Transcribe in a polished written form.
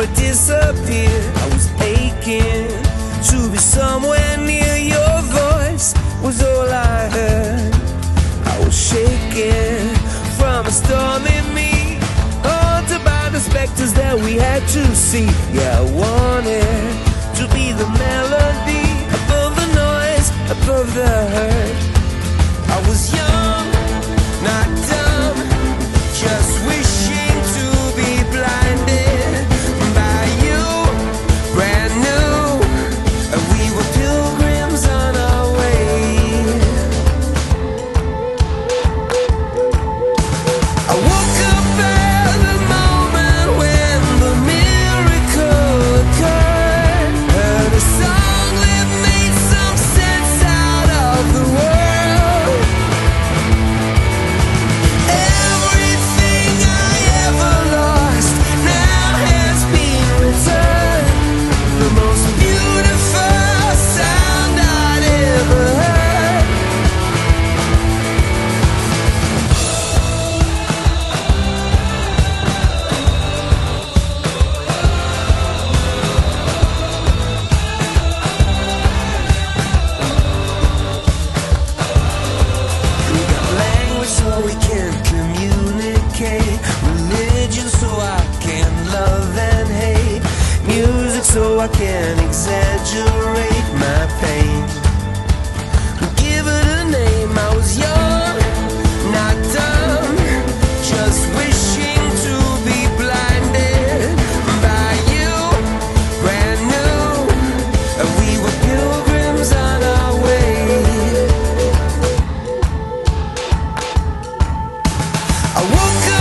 before it disappeared. I was aching to be somewhere near. Your voice was all I heard. I was shaking from a storm in me, haunted by the specters that we had to see. Yeah, I wanted to be the melody above the noise, above the hurt. I was young, not dumb, just wishing to be blinded by you, brand new. We were pilgrims on our way. I woke up at the moment when the miracle occurred. Heard a song that made some sense out of the world. Everything I ever lost now has been returned. The most beautiful sound I'd ever heard. We got language so we can communicate, religion so I can love and hate, music so I can exaggerate my pain. Give it a name. I was young, not dumb, just wishing to be blinded by you, brand new. We were pilgrims on our way. I woke up